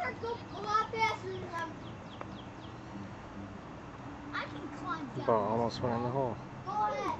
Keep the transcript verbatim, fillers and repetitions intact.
cars go a lot faster than them. I can climb down. Ball almost went in the hole. Go ahead.